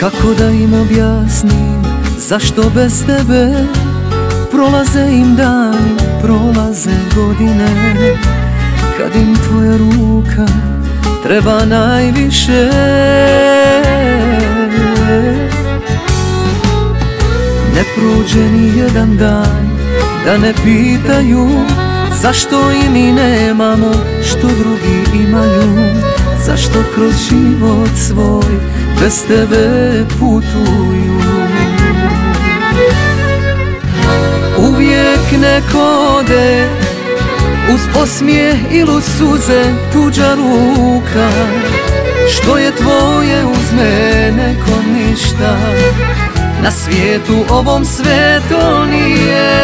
Kako da im objasnim zašto bez tebe prolaze im dani, prolaze godine, kad im tvoja ruka treba najviše. Ne prođe ni jedan dan da ne pitaju zašto i mi nemamo što drugi imaju, zašto kroz život svoj bez tebe putuju. Uvijek neko ode uz osmijeh ili uz suze, tuđa ruka. Što je tvoje uz mene ko ništa, na svijetu ovom sve to nije.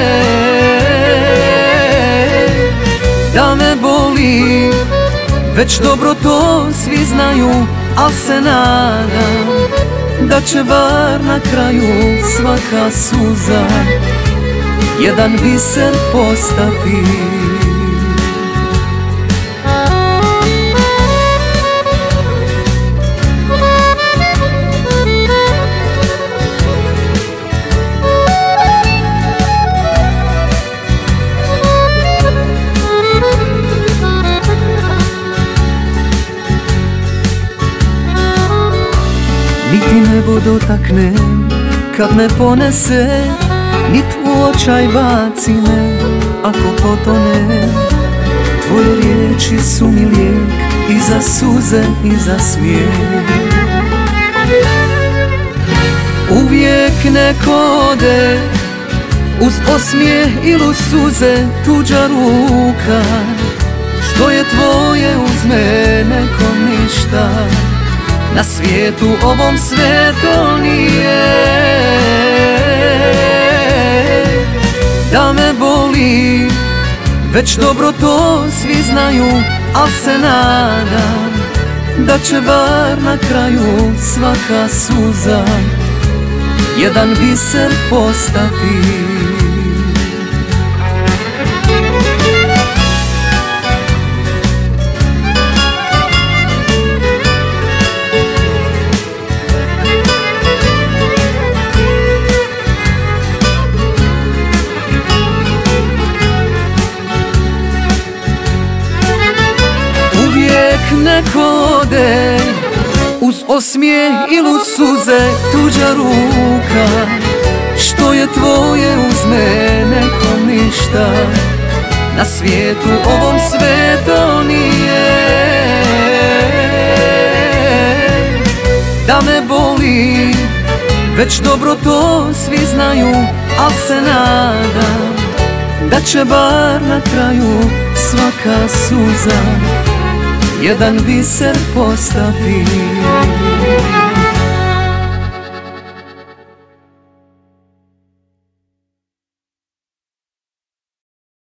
Da me boli, već dobro to svi znaju, al se nadam da će bar na kraju svaka suza jedan biser postati. Niti nebo dotaknem kad me ponese, nit u očaj baci me ako potonem. Tvoje riječi su mi lijek i za suze i za smijeh. Uvijek neko ode uz osmijeh ili uz suze, tuđa ruka. Što je tvoje uz mene ko ništa, na svijetu ovom sve to nije. Da me boli, već dobro to svi znaju, al se nadam da će bar na kraju svaka suza jedan biser postati. Neko ode uz osmijeh ili uz suze, tuđa ruka. Što je tvoje uz mene ko ništa, na svijetu ovom sve to nije. Da me boli, već dobro to svi znaju, al se nadam da će bar na kraju svaka suza jedan biser postati.